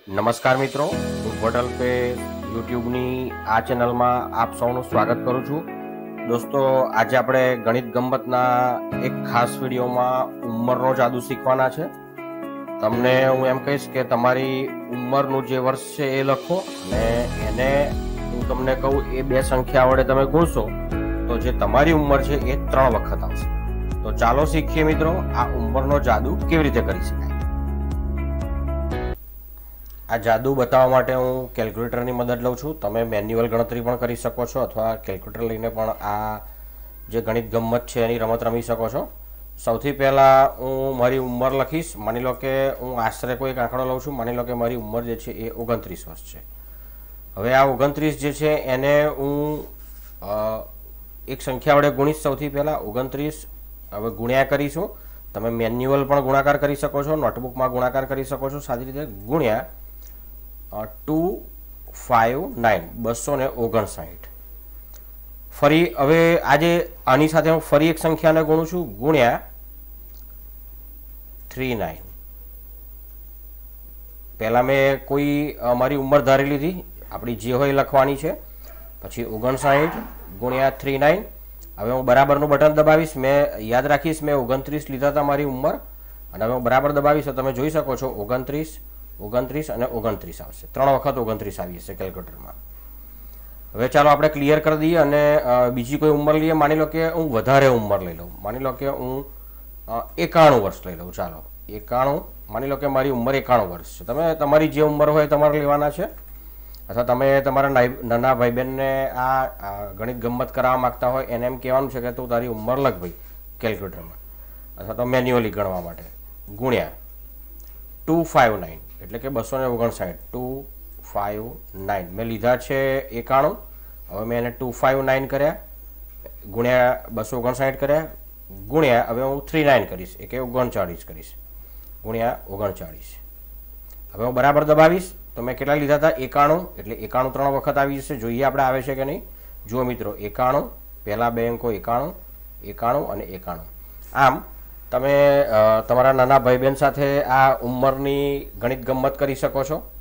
નમસ્કાર મિત્રો, હું હોટલ પે યુટ્યુબની આ ચેનલમાં આપ સૌનું સ્વાગત કરું છું. દોસ્તો, આજે આપણે ગણિત ગમ્મતના એક ખાસ વિડીયોમાં ઉંમરનો જાદુ શીખવાના છે. તમને હું એમ કહીશ કે તમારી ઉંમરનું જે વર્ષ છે એ લખો અને એને હું તમને કહું એ બે સંખ્યા વડે તમે ગુણશો તો જે તમારી ઉંમર છે એ 3 વખત આવશે. તો ચાલો શીખીએ મિત્રો, આ ઉંમરનો જાદુ કેવી રીતે કરી શકાય. આ જાદુ બતાવવા માટે હું કેલ્ક્યુલેટરની મદદ લઉં છું. તમે મેન્યુઅલ ગણતરી પણ કરી શકો છો અથવા કેલ્ક્યુલેટર લઈને પણ આ જે ગણિત ગમ્મત છે એની રમત રમી શકો છો. સૌથી પહેલાં હું મારી ઉંમર લખીશ. માની લો કે હું આશરે કોઈ એક આંકડો લઉં છું. માની લો કે મારી ઉંમર જે છે એ 29 વર્ષ છે. હવે આ 29 જે છે એને હું એક સંખ્યા વડે ગુણીશ. સૌથી પહેલાં 29 હવે ગુણ્યા કરીશું. તમે મેન્યુઅલ પણ ગુણાકાર કરી શકો છો, નોટબુકમાં ગુણાકાર કરી શકો છો સાદી રીતે. ગુણ્યા 259 259. ફરી હવે આજે આની સાથે હું ફરી એક સંખ્યાને ગુણું છું. ગુણ્યા 39. પહેલાં મેં કોઈ મારી ઉંમર ધારી લીધી, આપણી જે હોય લખવાની છે. પછી 59 ગુણ્યા 39. હવે હું બરાબરનું બટન દબાવીશ. મેં યાદ રાખીશ મેં 29 લીધા હતા મારી ઉંમર, અને હવે હું બરાબર દબાવીશ તો તમે જોઈ શકો છો 29 અને 29 આવશે. 3 વખત 29 આવી જશે કેલ્ક્યુલેટરમાં. હવે ચાલો આપણે ક્લિયર કરી દઈએ અને બીજી કોઈ ઉંમર લઈએ. માની લો કે હું વધારે ઉંમર લઈ લઉં. માની લો કે હું 91 વર્ષ લઈ લઉં. ચાલો 91. માની લો કે મારી ઉંમર 91 વર્ષ છે. તમે તમારી જે ઉંમર હોય તમારે લેવાના છે, અથવા તમે તમારા નાના ભાઈ બહેનને આ ગણિત ગમ્મત કરાવવા માગતા હોય એને એમ કહેવાનું છે કે તું તારી ઉંમર લખ ભાઈ કેલ્ક્યુલેટરમાં, અથવા તો મેન્યુઅલી ગણવા માટે. ગુણ્યા 259 એટલે કે 259. 259 મેં લીધા છે 91. હવે મેં એને 259 કર્યા, ગુણ્યા 259 કર્યા, ગુણ્યા હવે હું 39 કરીશ, એટલે 39 કરીશ, ગુણ્યા 39. હવે હું બરાબર દબાવીશ તો મેં કેટલા લીધા હતા? 91. એટલે 91 3 વખત આવી જશે. જોઈએ આપણે આવે છે કે નહીં. જુઓ મિત્રો, 91, પહેલા બે અંકો 91, 91 અને 91. આમ તમે તમારા નાના ભાઈ બહેન સાથે આ ઉંમરની ગણિત ગમ્મત કરી શકો છો.